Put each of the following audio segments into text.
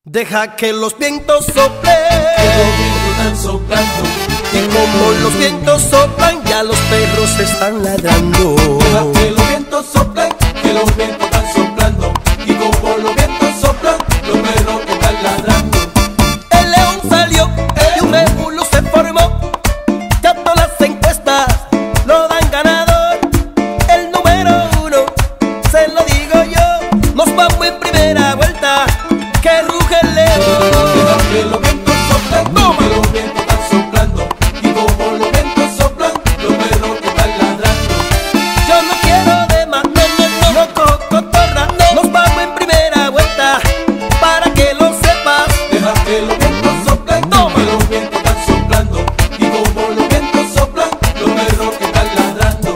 Deja que los vientos soplen, que los vientos están soplando, y como los vientos soplan, ya los perros están ladrando. Deja que los vientos soplen, que los vientos están soplando, y como los vientos soplan, los perros están ladrando. El león salió y un revolú se formó, ya todas las encuestas lo dan ganador. El número 1, se lo digo yo, nos vamos en primera vuelta, que ruge el león. Deja que los vientos soplen, que los vientos están soplando, y como los vientos soplan, los perros están ladrando. Yo no quiero de más, no cocotorra, no. Nos vamos en primera vuelta, para que lo sepas. Deja que los vientos soplen, que los vientos están soplando, y como los vientos soplan, los perros están ladrando.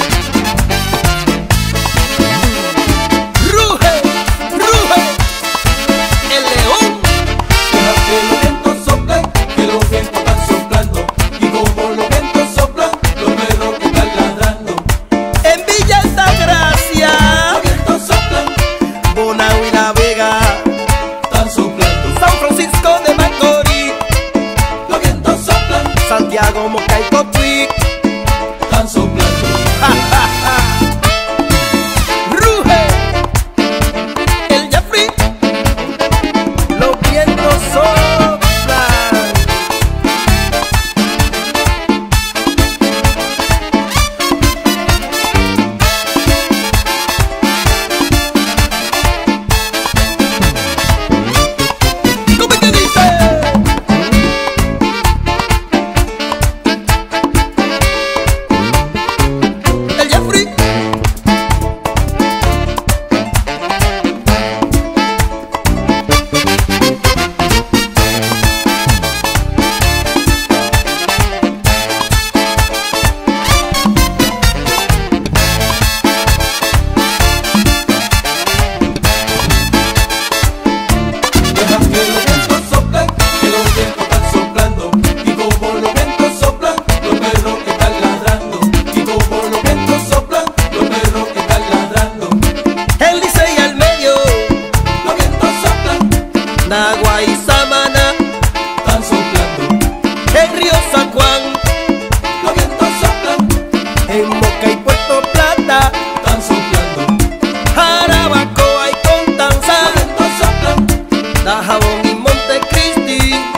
Ruge, ruge, el león. Deja que los vientos soplen, que los vientos están soplando, y como los vientos soplan, los perros están ladrando. En Villa Altagracia, Los vientos soplan, Bonao y La Vega, están soplando. San Francisco de Macorís, Los vientos soplan, Santiago, Moca y Cotuí. están soplando. Ruge, el Jeffrey, los vientos soplan. ¿Cómo es que dice? El Jeffrey. Deja que los vientos soplen, que los vientos están soplando, y como los vientos soplan, los perros están ladrando. Y como los vientos soplan, los perros están ladrando. El Licey al medio, Los vientos soplan, Nagua y Samaná, están soplando. el río San Juan, Los vientos soplan, en Moca y Puerto Plata, están soplando. Jarabacoa y Los Constanza, vientos soplan, Dajabón y Montecristi.